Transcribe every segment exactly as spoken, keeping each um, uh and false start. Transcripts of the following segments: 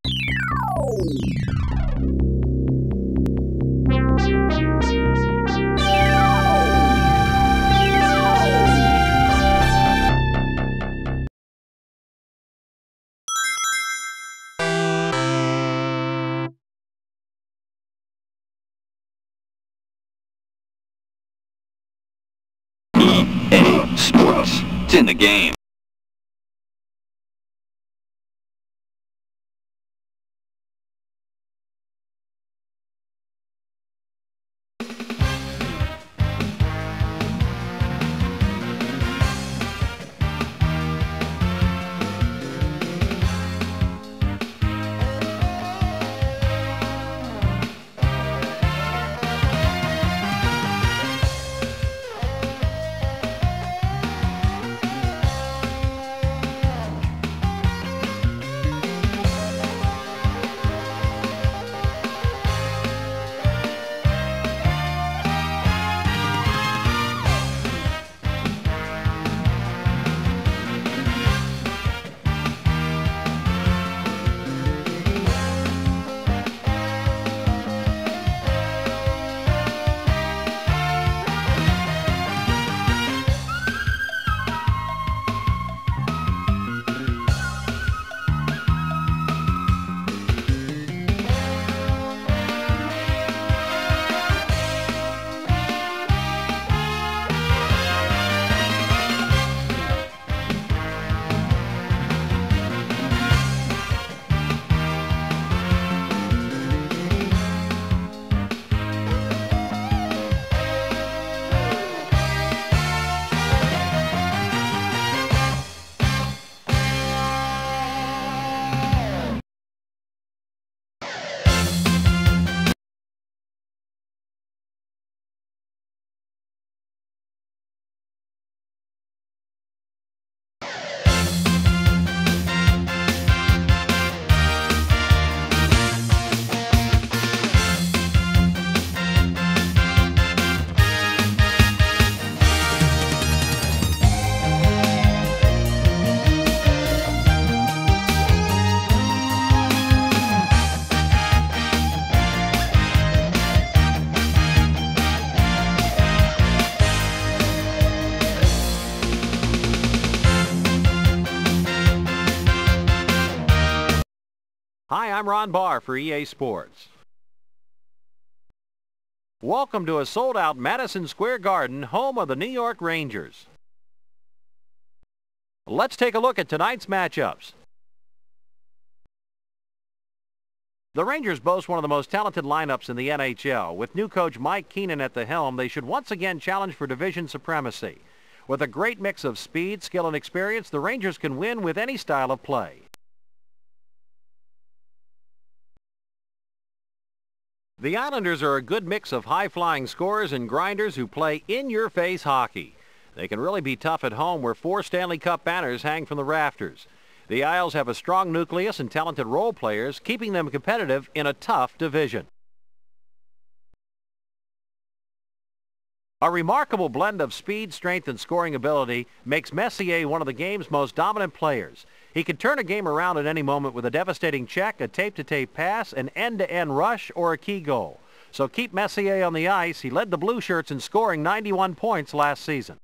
E A Sports. It's in the game. Hi, I'm Ron Barr for E A Sports. Welcome to a sold-out Madison Square Garden, home of the New York Rangers. Let's take a look at tonight's matchups. The Rangers boast one of the most talented lineups in the N H L. With new coach Mike Keenan at the helm, they should once again challenge for division supremacy. With a great mix of speed, skill, and experience, the Rangers can win with any style of play. The Islanders are a good mix of high-flying scorers and grinders who play in-your-face hockey. They can really be tough at home, where four Stanley Cup banners hang from the rafters. The Isles have a strong nucleus and talented role players, keeping them competitive in a tough division. A remarkable blend of speed, strength, and scoring ability makes Messier one of the game's most dominant players. He can turn a game around at any moment with a devastating check, a tape-to-tape pass, an end-to-end rush, or a key goal. So keep Messier on the ice. He led the Blue Shirts in scoring ninety-one points last season.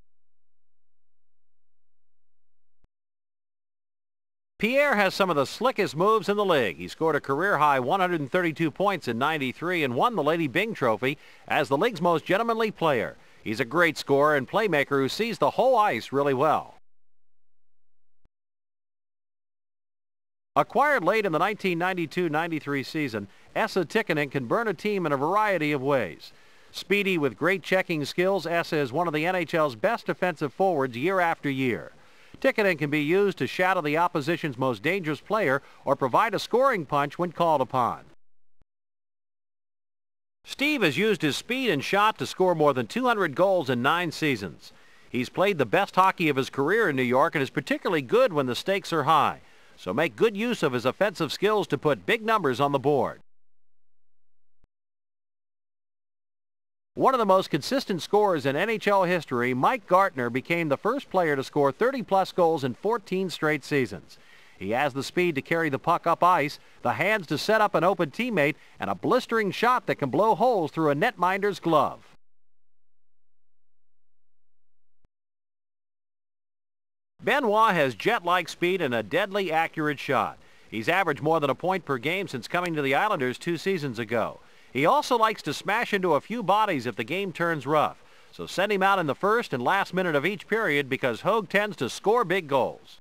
Pierre has some of the slickest moves in the league. He scored a career-high one hundred thirty-two points in ninety-three and won the Lady Byng Trophy as the league's most gentlemanly player. He's a great scorer and playmaker who sees the whole ice really well. Acquired late in the nineteen ninety-two ninety-three season, Esa Tikkanen can burn a team in a variety of ways. Speedy with great checking skills, Esa is one of the N H L's best defensive forwards year after year. Tikkanen can be used to shadow the opposition's most dangerous player or provide a scoring punch when called upon. Steve has used his speed and shot to score more than two hundred goals in nine seasons. He's played the best hockey of his career in New York and is particularly good when the stakes are high. So make good use of his offensive skills to put big numbers on the board. One of the most consistent scorers in N H L history, Mike Gartner became the first player to score thirty plus goals in fourteen straight seasons. He has the speed to carry the puck up ice, the hands to set up an open teammate, and a blistering shot that can blow holes through a netminder's glove. Benoit has jet-like speed and a deadly accurate shot. He's averaged more than a point per game since coming to the Islanders two seasons ago. He also likes to smash into a few bodies if the game turns rough. So send him out in the first and last minute of each period because Hogue tends to score big goals.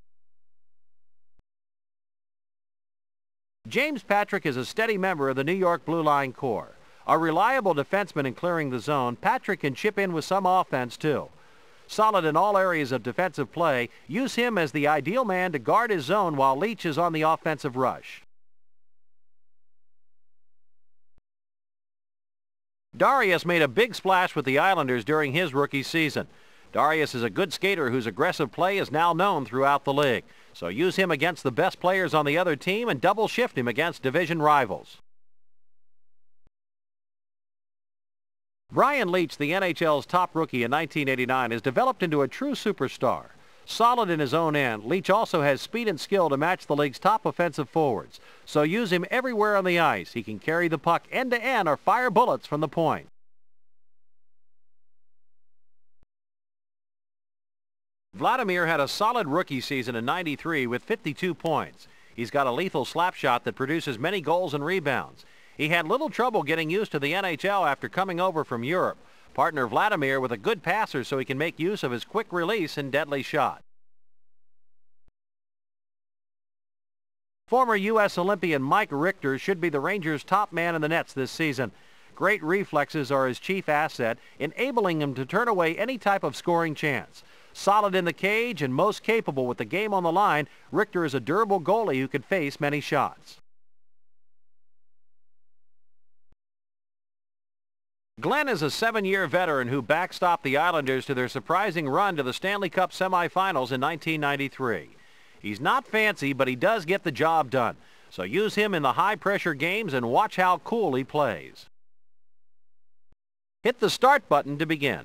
James Patrick is a steady member of the New York Blue Line Corps. A reliable defenseman in clearing the zone, Patrick can chip in with some offense too. Solid in all areas of defensive play, use him as the ideal man to guard his zone while Leach is on the offensive rush. Darius made a big splash with the Islanders during his rookie season. Darius is a good skater whose aggressive play is now known throughout the league. So use him against the best players on the other team and double shift him against division rivals. Brian Leach, the N H L's top rookie in nineteen eighty-nine, has developed into a true superstar. Solid in his own end, Leach also has speed and skill to match the league's top offensive forwards. So use him everywhere on the ice. He can carry the puck end-to-end or fire bullets from the point. Vladimir had a solid rookie season in ninety-three with fifty-two points. He's got a lethal slap shot that produces many goals and rebounds. He had little trouble getting used to the N H L after coming over from Europe. Partner Vladimir with a good passer so he can make use of his quick release and deadly shot. Former U S Olympian Mike Richter should be the Rangers' top man in the nets this season. Great reflexes are his chief asset, enabling him to turn away any type of scoring chance. Solid in the cage and most capable with the game on the line, Richter is a durable goalie who can face many shots. Glenn is a seven-year veteran who backstopped the Islanders to their surprising run to the Stanley Cup semifinals in nineteen ninety-three. He's not fancy, but he does get the job done. So use him in the high-pressure games and watch how cool he plays. Hit the start button to begin.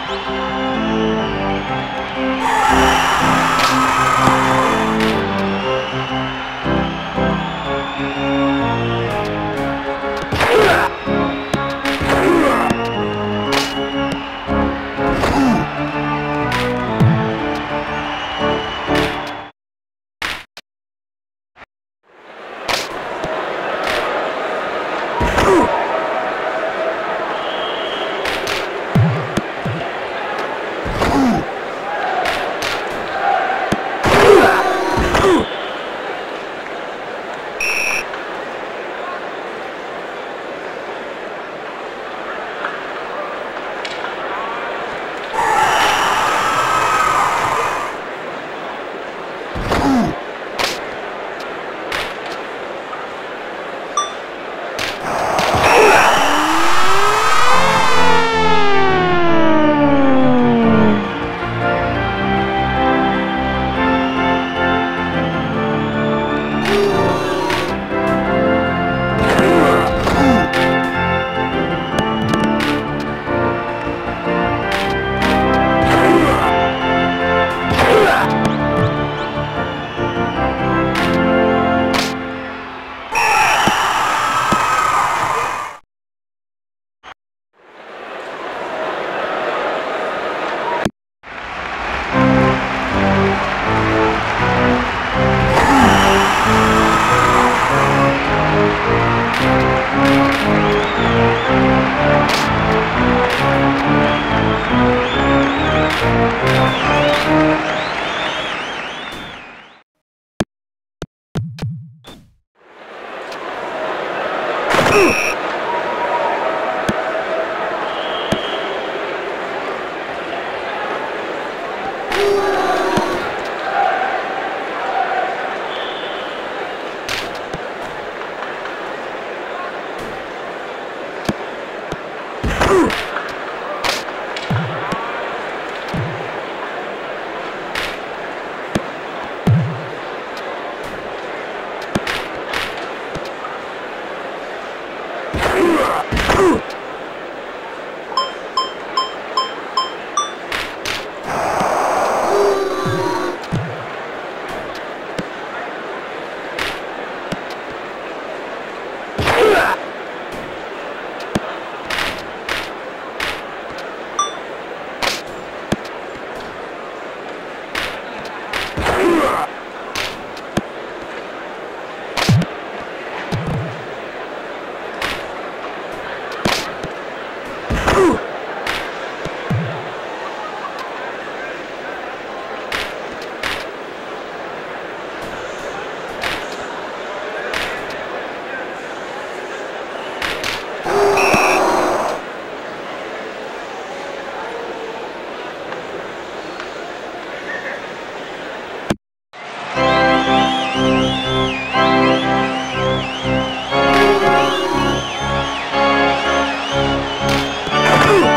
Ooh!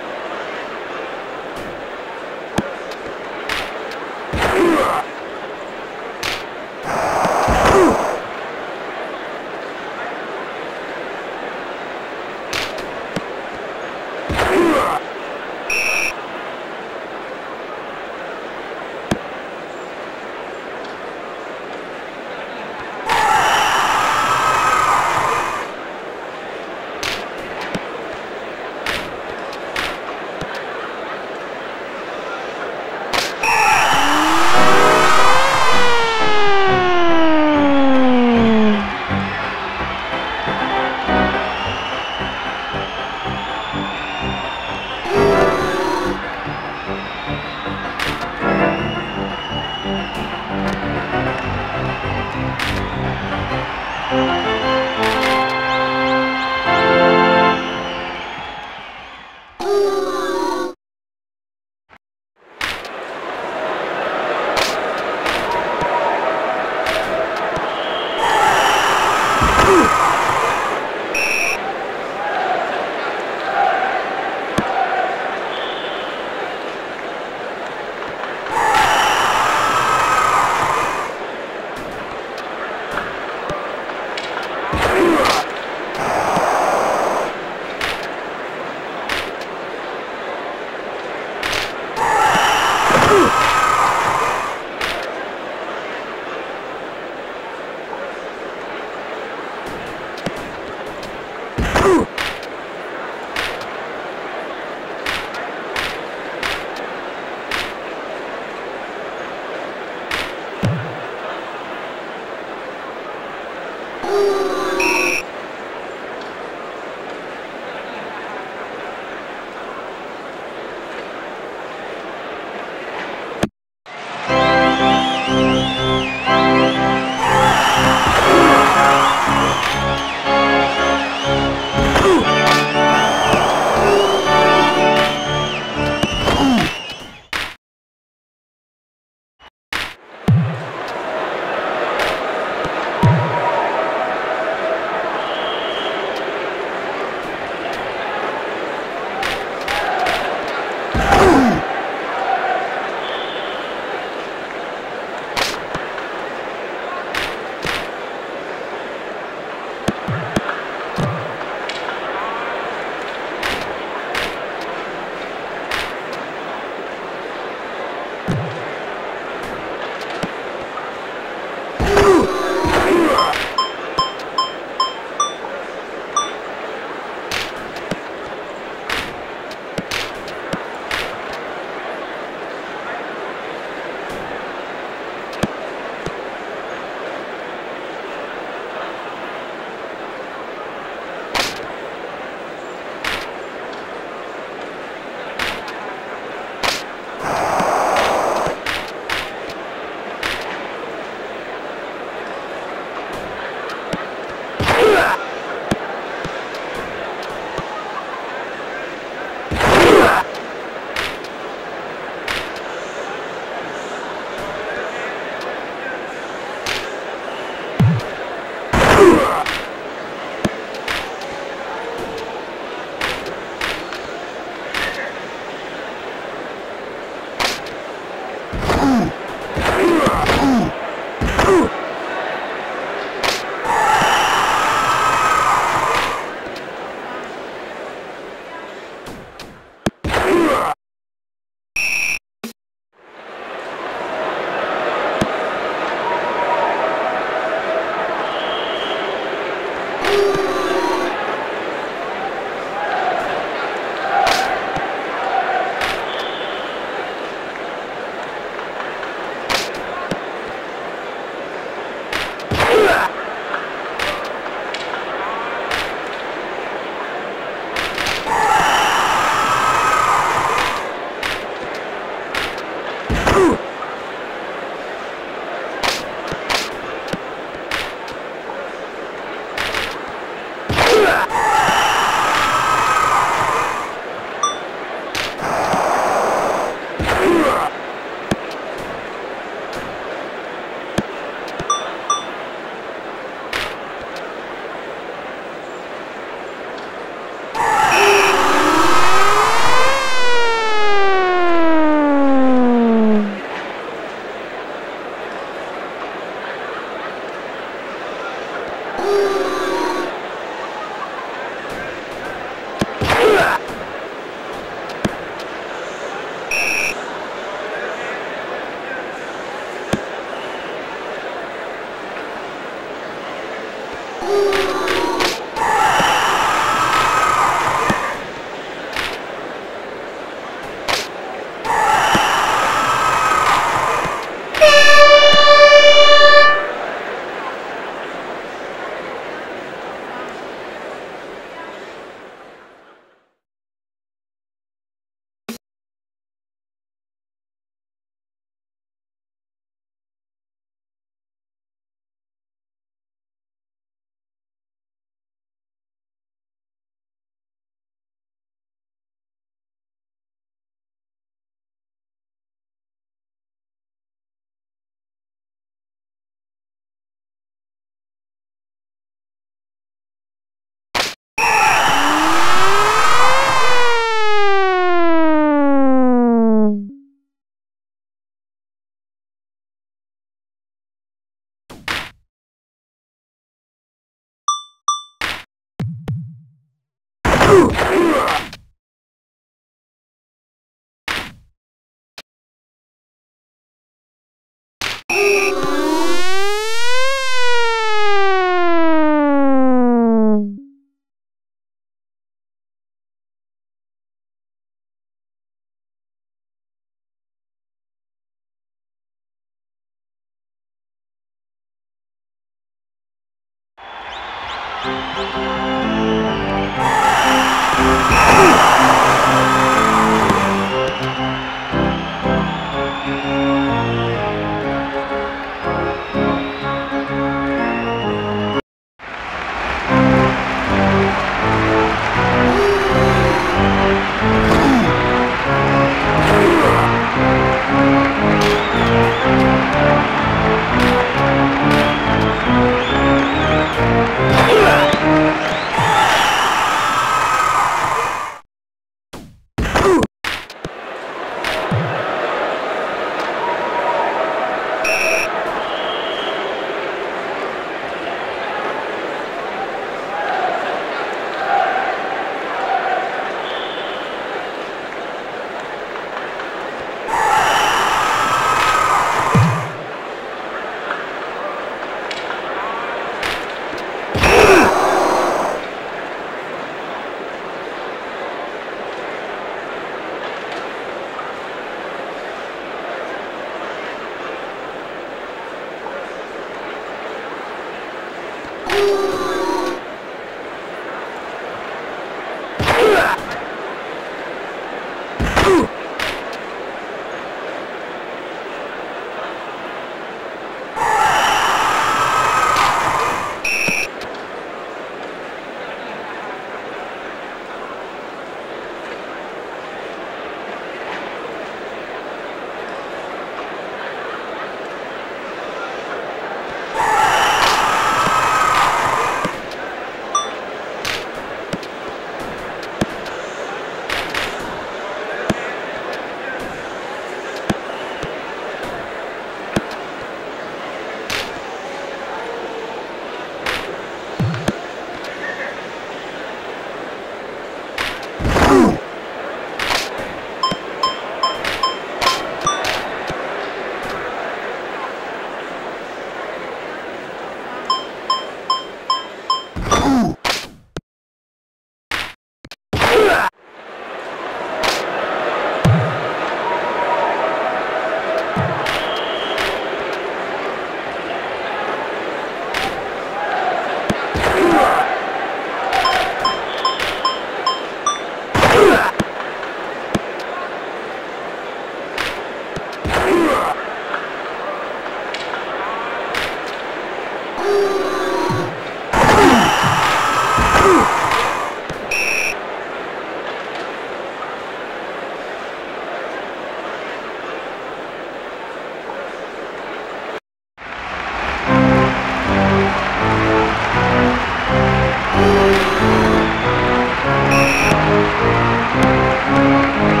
Thank you.